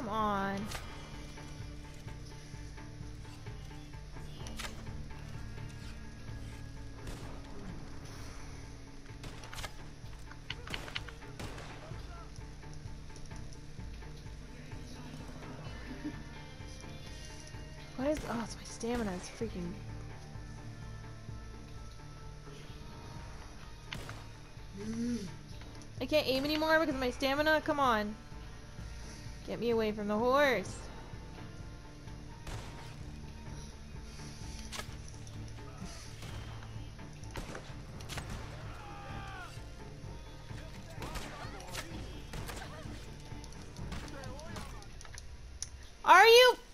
Come on. What is... Oh, it's my stamina. It's freaking... I can't aim anymore because of my stamina? Come on. Get me away from the horse. Are you